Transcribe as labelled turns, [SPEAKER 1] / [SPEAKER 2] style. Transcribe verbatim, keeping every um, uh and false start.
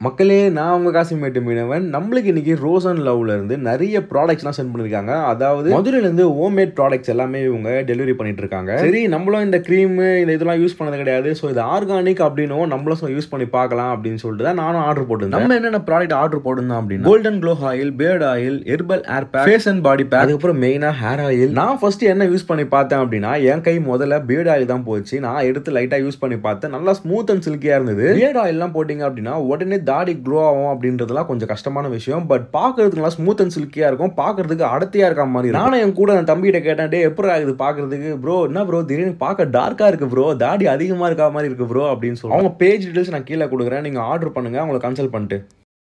[SPEAKER 1] மக்களே, நான் உங்க காசிமேட்டு மீனவன். நம்மளுக்கு இன்னைக்கு ரோஸ் அண்ட் லவ்ல இருந்து நிறைய ப்ராடக்ட்ஸ்லாம் சென்ட் பண்ணிருக்காங்க. அதாவது மதுரையில இருந்து ஹோம்மேட் ப்ராடக்ட்ஸ் எல்லாமே இவங்க டெலிவரி பண்ணிட்டு இருக்காங்க. சரி, நம்மளும் இந்த க்ரீம் இந்த இதெல்லாம் யூஸ் பண்ணது கிடையாது. ஸோ இது ஆர்கானிக் அப்படின்னும் நம்மளும் யூஸ் பண்ணி பார்க்கலாம் அப்படின்னு சொல்லிட்டு தான் நானும் ஆர்டர் போட்டிருந்தேன். நம்ம என்னென்ன ப்ராடக்ட் ஆர்டர் போட்டிருந்தோம் அப்படின்னா golden glow oil, beard oil, herbal hair pack, face and body pack, அதுக்கப்புறம் மெயினா ஹேர் ஆயில். நான் ஃபர்ஸ்ட் என்ன யூஸ் பண்ணி பார்த்தேன் அப்படின்னா என் கை முதல்ல பியர்ட் ஆயில் தான் போச்சு. நான் எடுத்து லைட்டா யூஸ் பண்ணி பார்த்தேன். நல்லா ஸ்மூத் அண்ட் சில்கியா இருந்தது. பியர்ட் ஆயில் எல்லாம் போட்டீங்க அப்படின்னா உடனே தாடி க்ளோ ஆகும் அப்படின்றதுலாம் கொஞ்சம் கஷ்டமான விஷயம். பட் பாக்குறதுக்கு நல்லா ஸ்மூத் அண்ட் சில்கியா இருக்கும். பாக்குறதுக்கு அடர்த்தியா இருக்க மாதிரி. நானும் என் கூட என் தம்பிகிட்ட கேட்டேன், டே எப்படி ஆகுது பாக்குறதுக்கு? ப்ரோ என்ன ப்ரோ திடீர்னு பார்க்க டார்க்கா இருக்கு ப்ரோ, தாடி அதிகமா இருக்க மாதிரி இருக்கு ப்ரோ அப்படின்னு சொல்லி அவங்க பேஜ் டீடைல்ஸ் நான் கீழே கொடுக்குறேன். நீங்க ஆர்டர் பண்ணுங்க, அவங்களை கன்சல்ட் பண்ணிட்டு.